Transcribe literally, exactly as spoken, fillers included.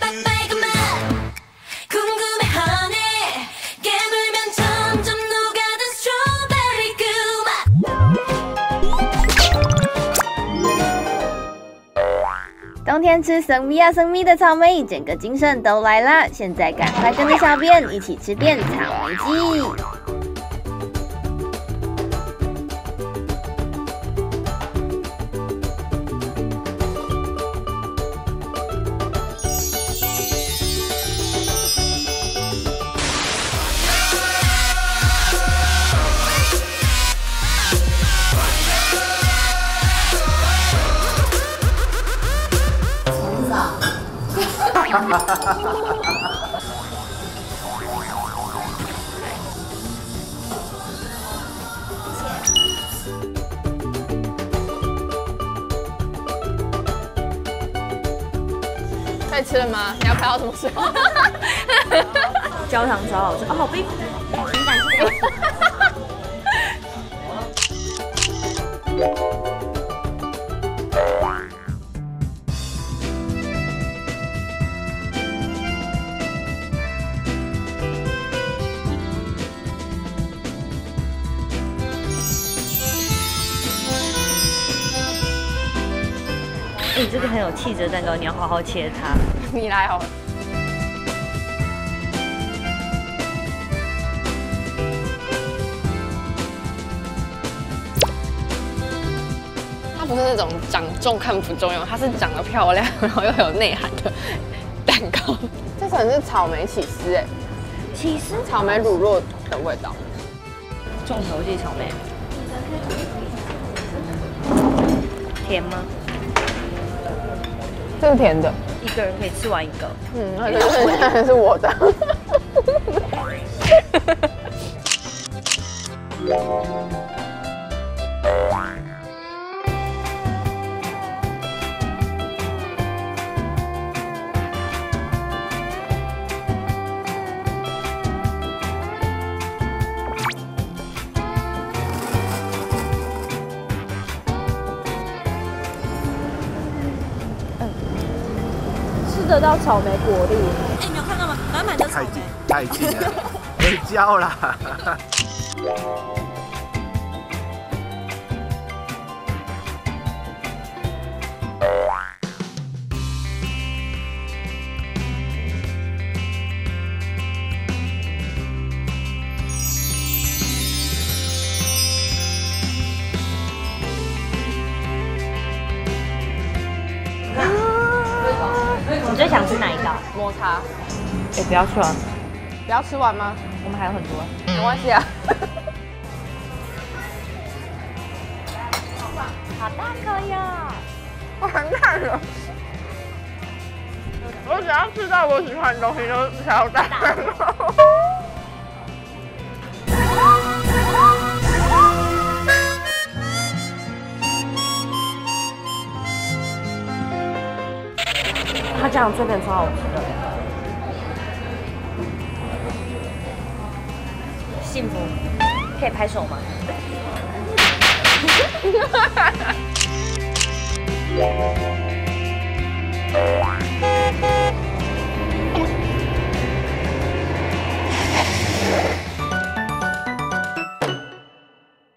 冬天吃生咪啊生咪的草莓，整个精神都来啦！现在赶快跟着小编一起吃遍草莓季。哈哈哈哈哈！ 可以吃了吗？你要拍到什么时候？ 焦糖超好吃哦，好冰！很感谢。 哎、欸，这个很有气质的蛋糕，你要好好切它。 你来好了。它不是那种长重看不重要，它是长得漂亮，然后又有内涵的蛋糕。这层是草莓起司哎， 起司草莓乳酪的味道。 重头戏草莓，甜吗？ 这是甜的， 一个人可以吃完一个。 嗯，那个现在是我的。 得到草莓果粒， 哎、欸，你有看到吗？满满的草莓， 太近了，没焦啦。 你最想吃哪一道？ 抹茶。 哎、欸，不要吃完， 不要吃完吗？ 我们还有很多。 没关系啊。 好大颗呀！ 完蛋了。我只要吃到我喜欢的东西，就超大。 它这样脆片超好吃的，幸福，可以拍手吗？